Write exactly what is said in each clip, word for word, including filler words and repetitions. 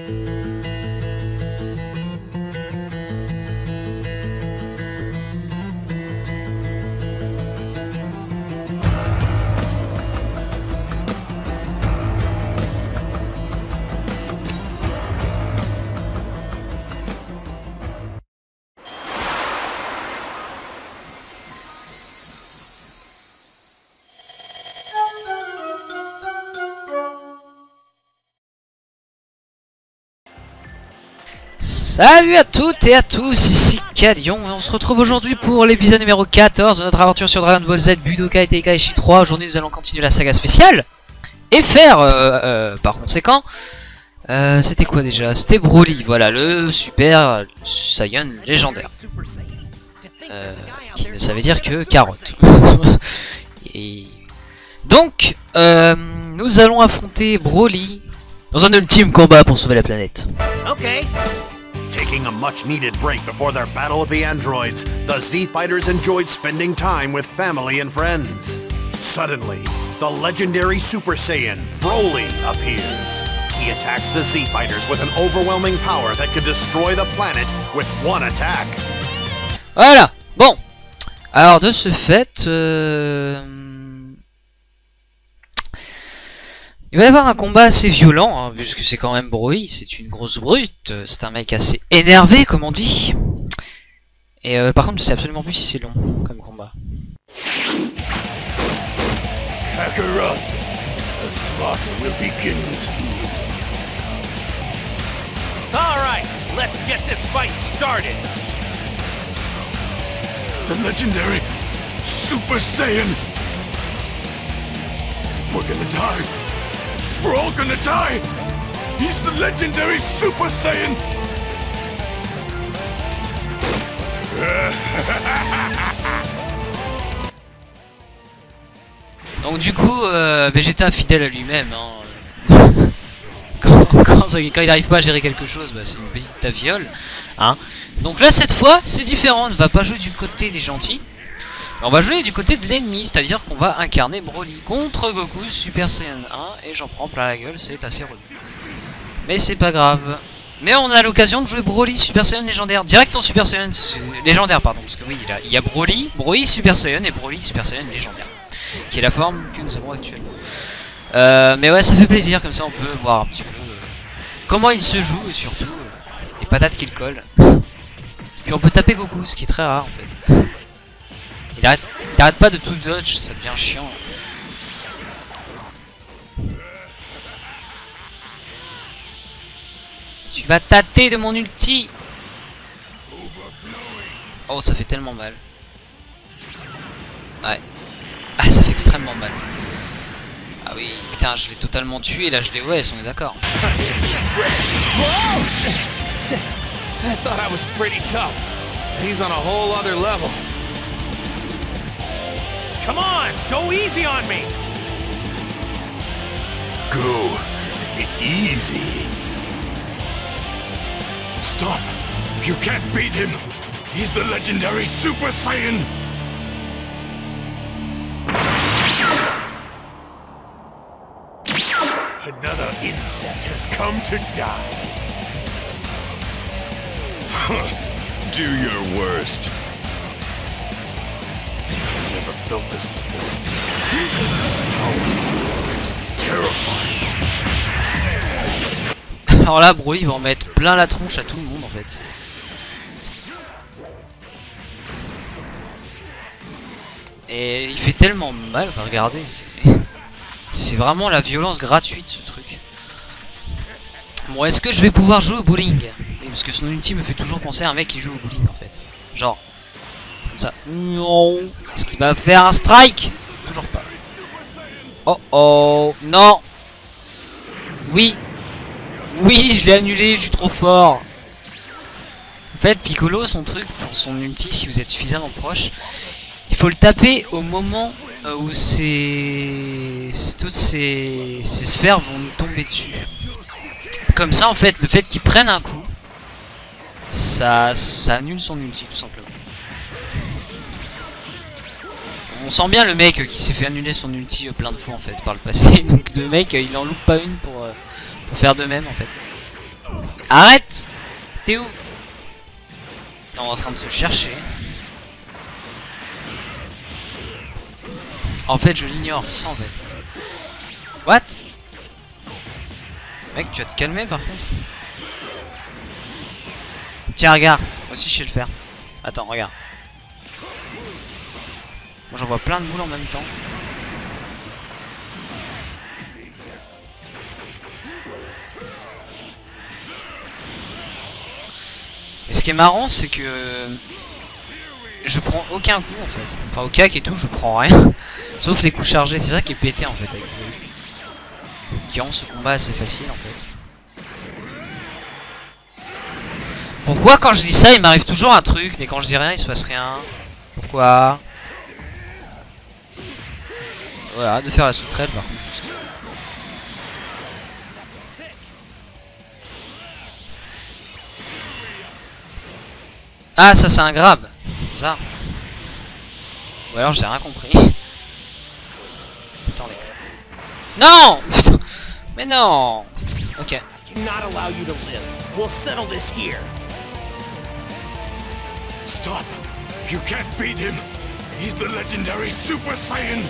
Salut à toutes et à tous, ici Calion et on se retrouve aujourd'hui pour l'épisode numéro quatorze de notre aventure sur Dragon Ball Z Budokai Tenkaichi trois. Aujourd'hui nous allons continuer la saga spéciale et faire, euh, euh, par conséquent, euh, c'était quoi déjà? C'était Broly, voilà, le Super Saiyan légendaire. Euh, qui ne savait dire que carotte. Et donc, euh, nous allons affronter Broly dans un ultime combat pour sauver la planète. Okay. Taking a much-needed break before their battle with the androids, the Z-Fighters enjoyed spending time with family and friends. Suddenly, the legendary Super Saiyan, Broly, appears. He attacks the Z-Fighters with an overwhelming power that could destroy the planet with one attack. Voilà. Bon. Alors, de ce fait... Euh... il va y avoir un combat assez violent, hein, puisque c'est quand même Broly, c'est une grosse brute, c'est un mec assez énervé comme on dit. Et euh, par contre je sais absolument plus si c'est long comme combat. Kakarot, the slaughter will begin with you. Alright, let's get this fight started. The legendary Super Saiyan. We're gonna die. We're all gonna die! He's the legendary Super Saiyan! Donc du coup, euh, Vegeta fidèle à lui-même, hein. quand, quand, quand il n'arrive pas à gérer quelque chose, bah, c'est une petite taviole. Hein. Donc là, cette fois, c'est différent, on ne va pas jouer du côté des gentils. On va jouer du côté de l'ennemi, c'est-à-dire qu'on va incarner Broly contre Goku Super Saiyan un, et j'en prends plein la gueule, c'est assez relou. Mais c'est pas grave. Mais on a l'occasion de jouer Broly Super Saiyan légendaire, direct en Super Saiyan légendaire, pardon, parce que oui, il, a, il y a Broly, Broly Super Saiyan et Broly Super Saiyan légendaire, qui est la forme que nous avons actuellement. Euh, mais ouais, ça fait plaisir, comme ça on peut voir un petit peu euh, comment il se joue, et surtout euh, les patates qu'il colle. Puis on peut taper Goku, ce qui est très rare en fait. Il arrête, il arrête pas de tout dodge, ça devient chiant. Tu vas tâter de mon ulti. Oh, ça fait tellement mal. Ouais. Ah, ça fait extrêmement mal. Ah oui, putain, je l'ai totalement tué, là je l'ai... Ouais, on est d'accord. I thought I was pretty tough. He's on a whole other level. Come on, go easy on me! Go easy. Stop! You can't beat him! He's the legendary Super Saiyan! Another insect has come to die. Do your worst. I've never felt this before. This power, it's terrifying. Alors là, Broly va en mettre plein la tronche à tout le monde en fait. Et il fait tellement mal, regardez. C'est vraiment la violence gratuite ce truc. Bon, est-ce que je vais pouvoir jouer au bowling? Parce que son ulti me fait toujours penser à un mec qui joue au bowling en fait. Genre, comme ça. Non. Est-ce qu'il va faire un strike? Toujours pas. Oh oh. Non. Oui. Oui, je l'ai annulé, je suis trop fort. En fait, Piccolo, son truc pour son ulti, si vous êtes suffisamment proche, il faut le taper au moment où ces... toutes ces... ces sphères vont nous tomber dessus. Comme ça, en fait, le fait qu'il prenne un coup, ça, ça annule son ulti, tout simplement. On sent bien le mec qui s'est fait annuler son ulti plein de fois, en fait, par le passé. Donc, le mec, il en loupe pas une pour, pour faire de même, en fait. Arrête! T'es où? On est en train de se chercher. En fait, je l'ignore, c'est ça en fait. What? Mec, tu vas te calmer par contre. Tiens, regarde. Moi aussi, je sais le faire. Attends, regarde. Moi, j'en vois plein de boules en même temps. Et ce qui est marrant, c'est que je prends aucun coup en fait. Enfin, au cac et tout, je prends rien. Sauf les coups chargés. C'est ça qui est pété en fait avec Broly. Qui rend ce combat assez facile en fait. Pourquoi quand je dis ça, il m'arrive toujours un truc, mais quand je dis rien, il se passe rien? Pourquoi? Voilà, de faire la sauterelle par contre. Ah, ça c'est un grab. Ça. Ou alors j'ai rien compris. Attendez. Non. Putain. Mais non. Ok. Stop! You can't beat him! He's the legendary Super Saiyan!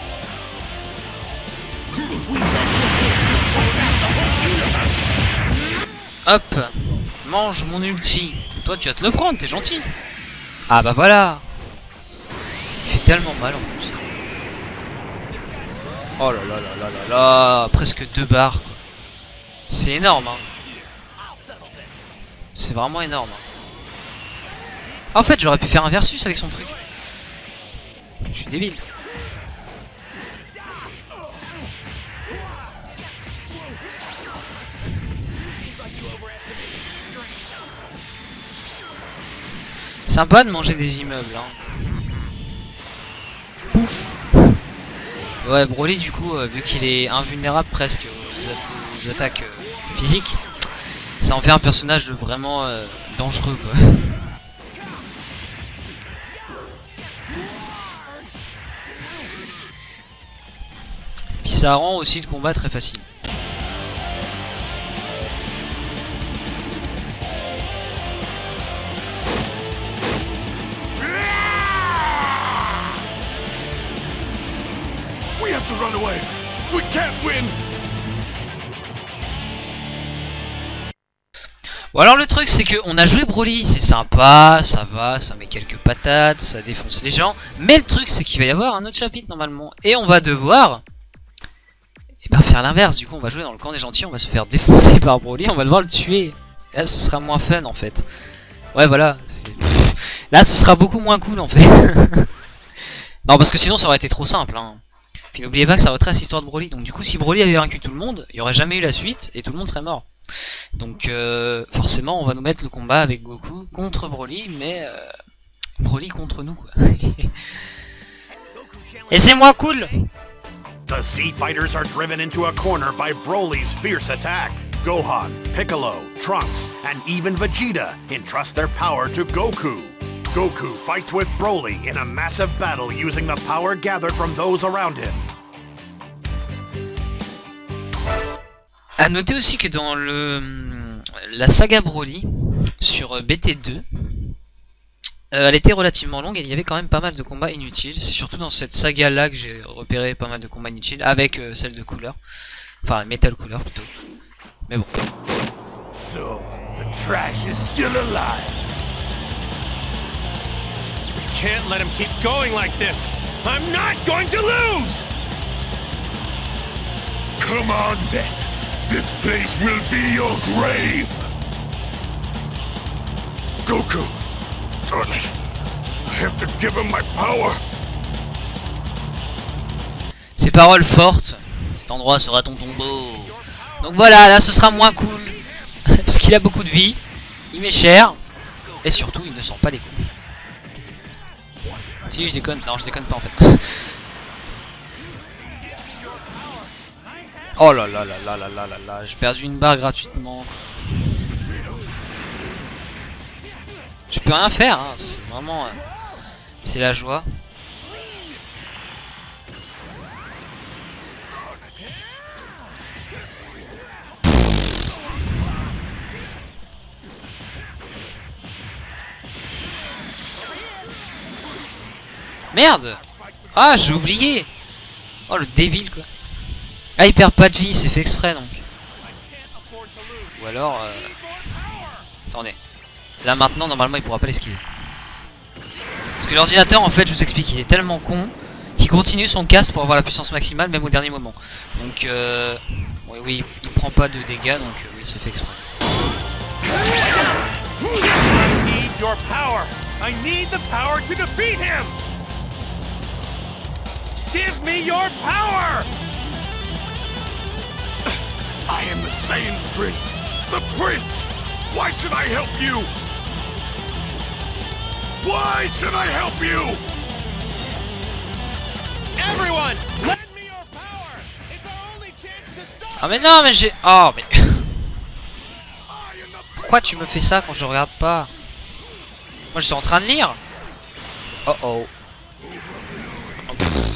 If we let him we'll wrap the whole universe! Hop. Mange mon ulti. Toi tu vas te le prendre, t'es gentil. Ah bah voilà. Il fait tellement mal en plus. Oh là là là là là là. Presque deux barres quoi. C'est énorme hein. C'est vraiment énorme hein. En fait, j'aurais pu faire un versus avec son truc. Je suis débile. Sympa de manger des immeubles. Hein. Pouf. Ouais, Broly, du coup, euh, vu qu'il est invulnérable presque aux, a aux attaques euh, physiques, ça en fait un personnage vraiment euh, dangereux quoi. Ça rend aussi le combat très facile. We have to run away. We can't win. Bon alors le truc c'est que on a joué Broly, c'est sympa, ça va, ça met quelques patates, ça défonce les gens. Mais le truc c'est qu'il va y avoir un autre chapitre normalement. Et on va devoir... Et bah faire l'inverse, du coup on va jouer dans le camp des gentils, on va se faire défoncer par Broly, on va devoir le tuer. Là ce sera moins fun en fait. Ouais voilà, pff, là ce sera beaucoup moins cool en fait. Non parce que sinon ça aurait été trop simple hein. Puis n'oubliez pas que ça retrace l'histoire de Broly, donc du coup si Broly avait vaincu tout le monde, il n'y aurait jamais eu la suite et tout le monde serait mort. Donc euh, forcément on va nous mettre le combat avec Goku contre Broly, mais euh, Broly contre nous quoi. Et c'est moins cool. The Z-Fighters are driven into a corner by Broly's fierce attack. Gohan, Piccolo, Trunks, and even Vegeta entrust their power to Goku. Goku fights with Broly in a massive battle using the power gathered from those around him. A noter aussi que dans le la saga Broly sur B T deux, euh, elle était relativement longue et il y avait quand même pas mal de combats inutiles. C'est surtout dans cette saga là que j'ai repéré pas mal de combats inutiles avec euh, celle de couleur, enfin Metal Couleur plutôt. Mais bon. So, the trash is still alive. We can't let him keep going like this. I'm not going to lose. Come on then. This place will be your grave! Goku! Darn it! I have to give him my power! Ces paroles fortes, cet endroit sera ton tombeau. Donc voilà, là ce sera moins cool. Parce qu'il a beaucoup de vie, il m'est cher, et surtout il ne sent pas les coups. Si je déconne, non je déconne pas en fait. Oh là là là là là là là là, j'ai perdu une barre gratuitement. Je peux rien faire, hein. C'est vraiment... Euh, c'est la joie. Merde. Ah, j'ai oublié. Oh, le débile, quoi. Ah, il perd pas de vie, c'est fait exprès, donc. Ou alors... Euh... Attendez. Là, maintenant, normalement, il pourra pas l'esquiver. Parce que l'ordinateur, en fait, je vous explique, il est tellement con qu'il continue son cast pour avoir la puissance maximale, même au dernier moment. Donc, euh... oui, oui, il prend pas de dégâts, donc euh, oui, c'est fait exprès. I need your power. I need the power to defeat him. Give me your power. I am the Saiyan Prince. The Prince. Why should I help you? Why should I help you? Everyone, lend me your power. It's our only chance to stop. Ah mais non, mais j'ai... Oh, mais... Pourquoi tu me fais ça quand je regarde pas? Moi j'étais en train de lire. Oh oh. Oh,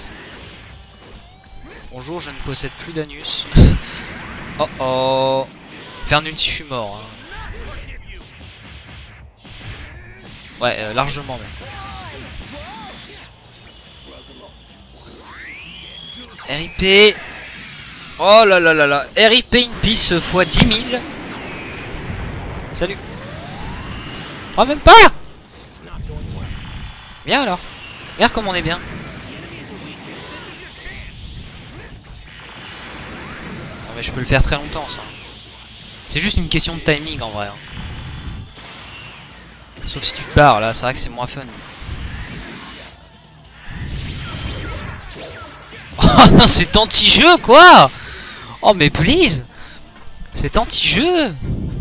bonjour, je ne possède plus d'anus. Oh oh. Faire un ulti, je suis mort. Hein. Ouais, euh, largement même. R I P. Oh là là là là. R I P une pisse fois dix mille. Salut. Oh, même pas. Bien alors. Regarde comme on est bien. Non mais je peux le faire très longtemps ça. C'est juste une question de timing en vrai. Hein. Sauf si tu te barres là, c'est vrai que c'est moins fun. Oh non, c'est anti-jeu quoi. Oh mais please. C'est anti-jeu.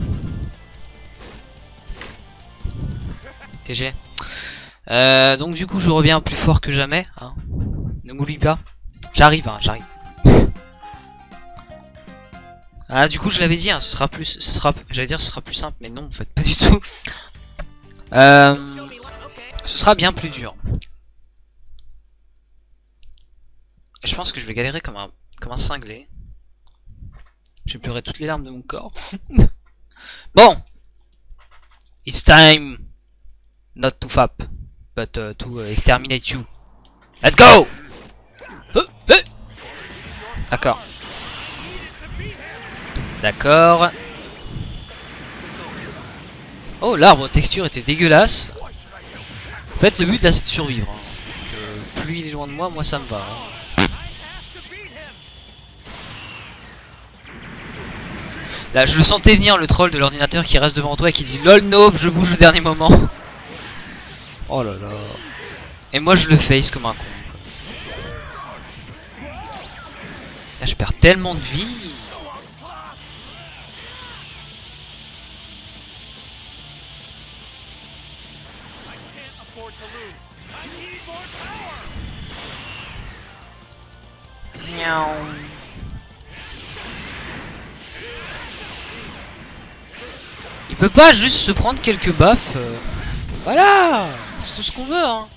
T G. Euh, donc du coup je reviens plus fort que jamais. Hein. Ne m'oublie pas. J'arrive, hein, j'arrive. Ah du coup je l'avais dit, hein, ce sera plus, ce sera, j'allais dire ce sera plus simple, mais non en fait pas du tout. Euh, ce sera bien plus dur. Je pense que je vais galérer comme un, comme un cinglé. Je vais pleurer toutes les larmes de mon corps. Bon, it's time. Not to fap, but uh, to uh, exterminate you. Let's go! Uh, uh. D'accord. D'accord. Oh, l'arbre texture était dégueulasse. En fait, le but là c'est de survivre. Hein. Donc, euh, plus il est loin de moi, moi ça me va. Hein. Là, je le sentais venir le troll de l'ordinateur qui reste devant toi et qui dit lol nope, je bouge au dernier moment. Oh là là. Et moi je le face comme un con. Là je perds tellement de vie. Il peut pas juste se prendre quelques baffes. Euh... Voilà. C'est tout ce qu'on veut, hein.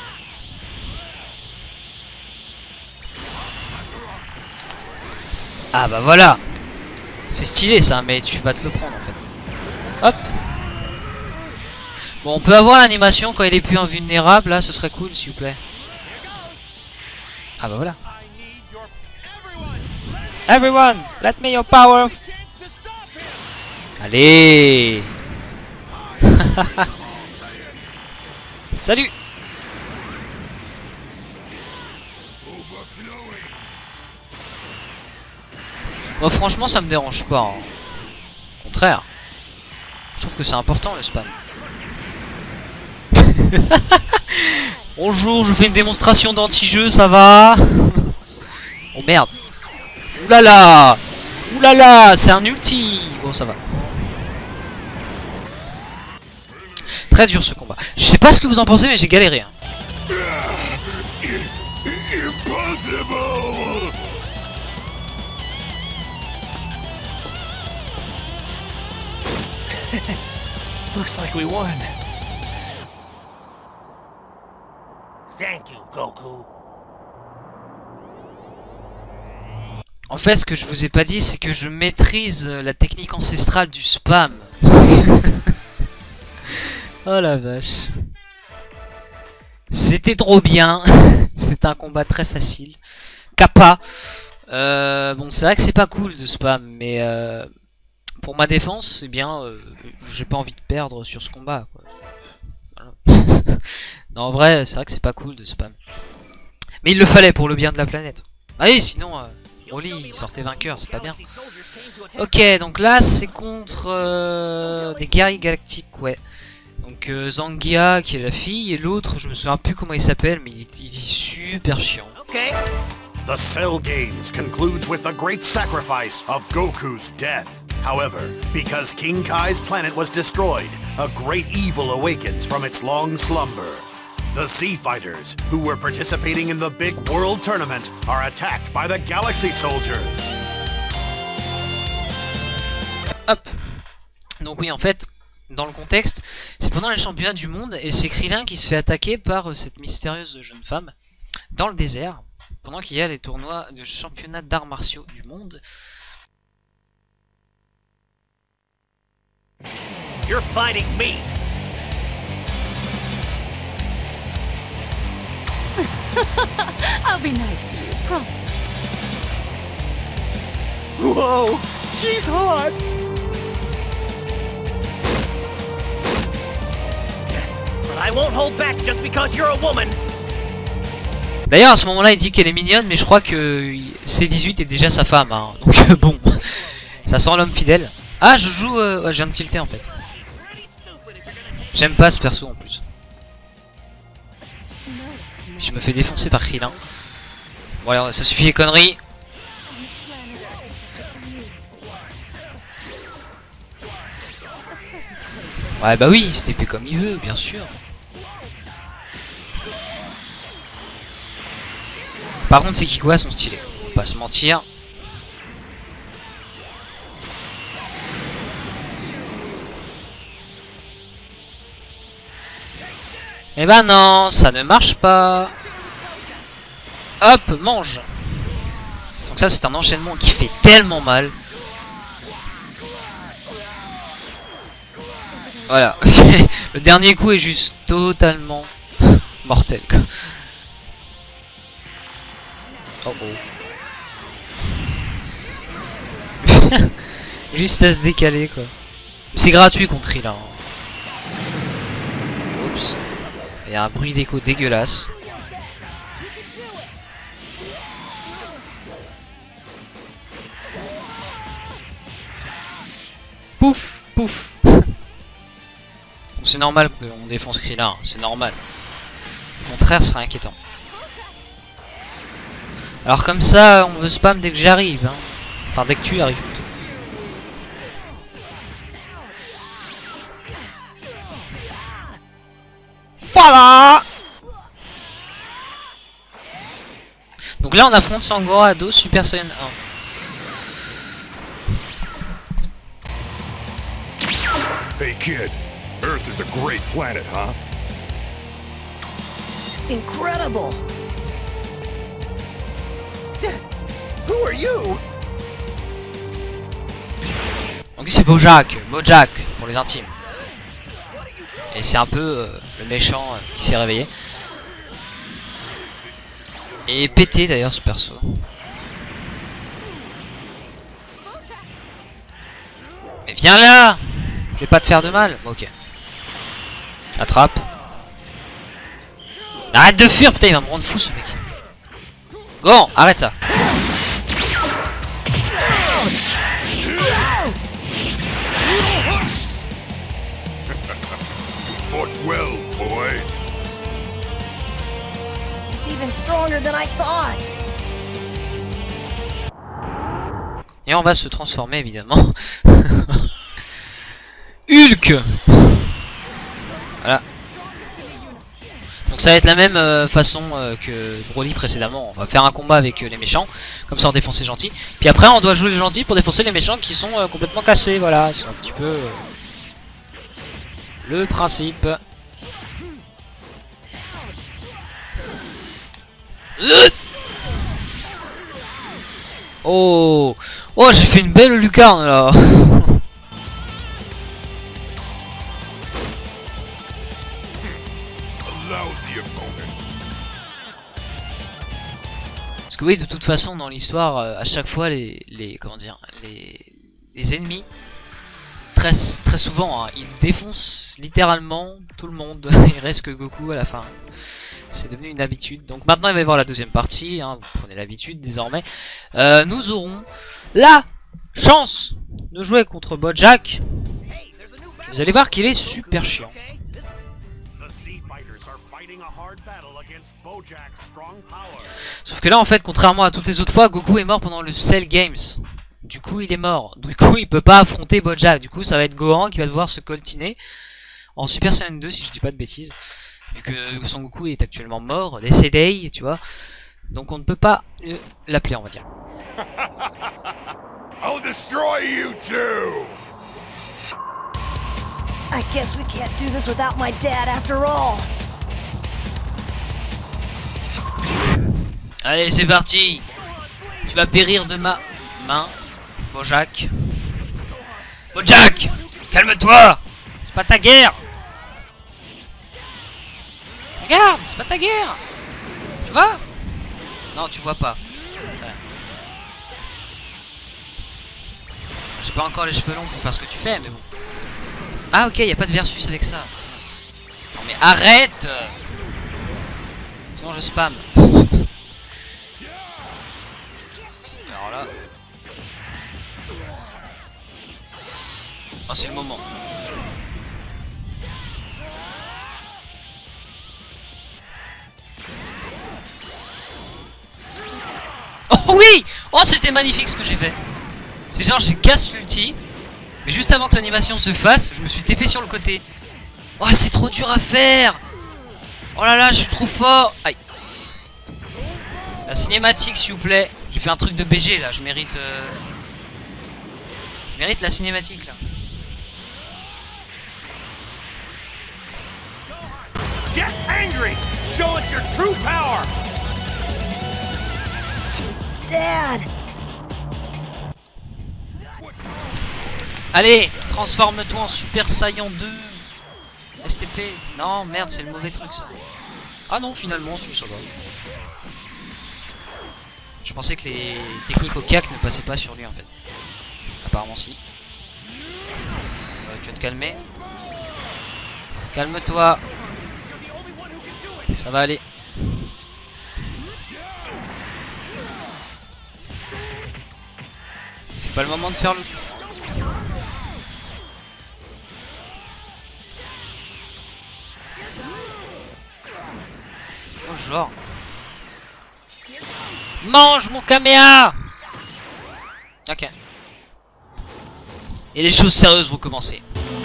Ah bah voilà. C'est stylé ça, mais tu vas te le prendre en fait. Hop. Bon, on peut avoir l'animation quand il est plus invulnérable, là, ce serait cool s'il vous plaît. Ah bah voilà. Everyone, let me your power. Allez. Salut. Moi franchement ça me dérange pas. Hein. Au contraire. Je trouve que c'est important le spam. Bonjour, je fais une démonstration d'anti-jeu, ça va? Oh merde. Oulala. Oulala, c'est un ulti. Bon ça va. Très dur ce combat. Je sais pas ce que vous en pensez mais j'ai galéré. Hein. Looks like we won. Thank you, Goku. En fait, ce que je vous ai pas dit, c'est que je maîtrise la technique ancestrale du spam. Oh la vache. C'était trop bien. C'est un combat très facile. Kappa. Euh, bon, c'est vrai que c'est pas cool de spam, mais euh, pour ma défense, eh bien, euh, j'ai pas envie de perdre sur ce combat, quoi. Voilà. Non, en vrai, c'est vrai que c'est pas cool de spam. Mais il le fallait pour le bien de la planète. Allez, sinon, euh, Broly il sortait vainqueur, c'est pas bien. Ok, donc là, c'est contre euh, des guerriers galactiques, ouais. Donc euh, Zangia qui est la fille, et l'autre, je me souviens plus comment il s'appelle, mais il, il est super chiant. Okay. The Cell Games concludes with the great sacrifice of Goku's death. However, because King Kai's planet was destroyed, a great evil awakens from its long slumber. The Z-Fighters, who were participating in the big world tournament, are attacked by the Galaxy Soldiers. Hop. Donc oui, en fait, dans le contexte, c'est pendant les championnats du monde, et c'est Krillin qui se fait attaquer par euh, cette mystérieuse jeune femme dans le désert, pendant qu'il y a les tournois de championnat d'arts martiaux du monde. You're fighting me. I'll be nice to you, promise. Whoa, she's hot. But I won't hold back just because you're a woman. D'ailleurs, à ce moment-là, il dit qu'elle est mignonne, mais je crois que C dix-huit est déjà sa femme, hein. Donc euh, bon, ça sent l'homme fidèle. Ah, je joue... Euh... Ouais, je viens de tilter en fait. J'aime pas ce perso en plus. Je me fais défoncer par Krillin. Bon alors, ça suffit les conneries. Ouais bah oui, il se T P comme il veut, bien sûr. Par contre, ces Kikoa sont stylés, on va pas se mentir. Eh ben non, ça ne marche pas. Hop, mange. Donc ça, c'est un enchaînement qui fait tellement mal. Voilà. Le dernier coup est juste totalement mortel, quoi. Oh oh. Juste à se décaler, quoi. C'est gratuit contre il, hein. Oups. Il y a un bruit d'écho dégueulasse. Pouf, pouf. C'est normal qu'on défonce Krillin, c'est normal. Au contraire, ce serait inquiétant. Alors comme ça, on veut spam dès que j'arrive, hein. Enfin, dès que tu arrives plutôt. Voilà. Donc là, on affronte Sangora Ado Super Saiyan un. Hey kid, Earth is a great planet, huh? Incredible. Who are you? Donc c'est Bojack, Bojack pour les intimes. Et c'est un peu euh, le méchant euh, qui s'est réveillé. Et pété d'ailleurs ce perso. Mais viens là! Je vais pas te faire de mal. Bon, ok. Attrape. Arrête de fuir, putain, il va me rendre fou ce mec. Go, arrête ça. Fought well, boy. He's even stronger than I thought. Et on va se transformer évidemment. Hulk. Voilà. Donc ça va être la même euh, façon euh, que Broly précédemment. On va faire un combat avec euh, les méchants. Comme ça on défonce les gentils. Puis après on doit jouer les gentils pour défoncer les méchants qui sont euh, complètement cassés. Voilà, c'est un petit peu euh, le principe. Oh, oh, j'ai fait une belle lucarne là. lousy opponent. Parce que oui, de toute façon, dans l'histoire, euh, à chaque fois, les, les comment dire, les, les ennemis, très, très souvent, hein, ils défoncent littéralement tout le monde. Il reste que Goku à la fin. C'est devenu une habitude. Donc maintenant, il va y avoir la deuxième partie. Hein, vous prenez l'habitude désormais. Euh, nous aurons la chance de jouer contre Bojack. Vous allez voir qu'il est super chiant. Sauf que là, en fait, contrairement à toutes les autres fois, Goku est mort pendant le Cell Games. Du coup, il est mort. Du coup, il peut pas affronter Bojack. Du coup, ça va être Gohan qui va devoir se coltiner en Super Saiyan deux, si je dis pas de bêtises. Vu que Son Goku est actuellement mort, décédé, tu vois. Donc, on ne peut pas euh, l'appeler, on va dire. I'll destroy you too! I guess we can't do this without my dad after all. Allez, c'est parti. Tu vas périr de ma main, Bojack. Bojack, calme-toi. C'est pas ta guerre. Regarde, c'est pas ta guerre. Tu vois? Non, tu vois pas. Ouais. J'ai pas encore les cheveux longs pour faire ce que tu fais, mais bon. Ah ok, y a pas de versus avec ça. Non mais arrête. Sinon je spam. Alors là. Oh, c'est le moment. Oh oui. Oh, c'était magnifique ce que j'ai fait. C'est genre j'ai casse l'ulti. Mais juste avant que l'animation se fasse, je me suis T P sur le côté. Oh, c'est trop dur à faire. Oh là là, je suis trop fort. Aïe. La cinématique, s'il vous plaît. J'ai fait un truc de B G là, je mérite... Euh... Je mérite la cinématique là. Get angry! Show us your true power! Dad! Allez, transforme-toi en Super Saiyan deux. S T P. Non, merde, c'est le mauvais truc ça. Ah non, finalement, ça va. Je pensais que les techniques au C A C ne passaient pas sur lui en fait. Apparemment si. Euh, tu vas te calmer. Calme-toi. Ça va aller. C'est pas le moment de faire le... Oh genre. Mange mon caméa. Ok. Et les choses sérieuses vont commencer.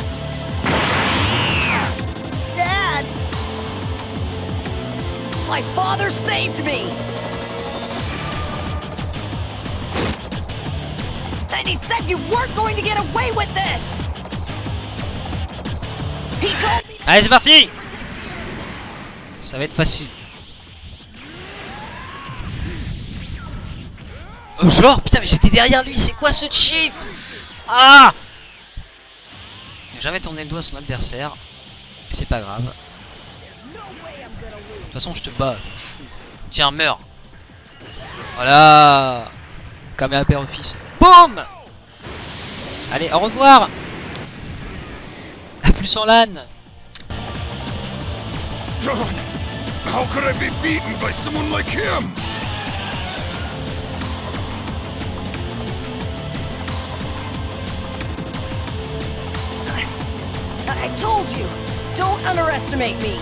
Dad! My father saved me! And he said you weren't going to get away with this! He told me... Allez, c'est parti. Ça va être facile. Oh genre, putain mais j'étais derrière lui, c'est quoi ce cheat? Ah! Ne jamais tourner le doigt à son adversaire. Mais c'est pas grave. De toute façon je te bats, fou. Tiens, meurs. Voilà. Caméra père office. Boum. Allez, au revoir. A plus en LAN. How could I be beaten by someone like him? I told you! Don't underestimate me!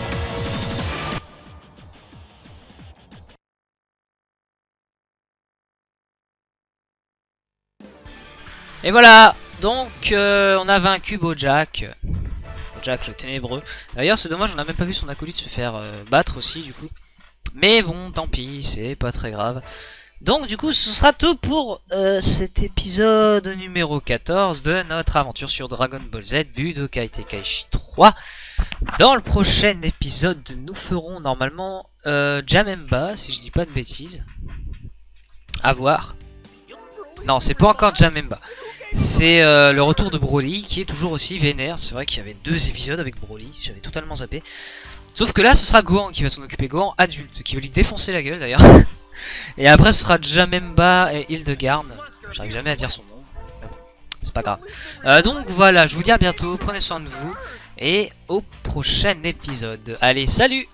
Et voilà. Donc euh, on a vaincu Bojack. Bojack le ténébreux. D'ailleurs c'est dommage, on n'a même pas vu son acolyte se faire euh, battre aussi du coup. Mais bon, tant pis, c'est pas très grave. Donc du coup ce sera tout pour euh, cet épisode numéro quatorze de notre aventure sur Dragon Ball Z Budokai Tenkaichi trois. Dans le prochain épisode nous ferons normalement euh, Janemba, si je dis pas de bêtises. À voir. Non, c'est pas encore Janemba. C'est euh, le retour de Broly qui est toujours aussi vénère. C'est vrai qu'il y avait deux épisodes avec Broly, j'avais totalement zappé. Sauf que là, ce sera Gohan qui va s'en occuper, Gohan adulte, qui va lui défoncer la gueule d'ailleurs. Et après, ce sera Janemba et Hildegard. J'arrive jamais à dire son nom. C'est pas grave. Euh, donc voilà, je vous dis à bientôt, prenez soin de vous. Et au prochain épisode. Allez, salut!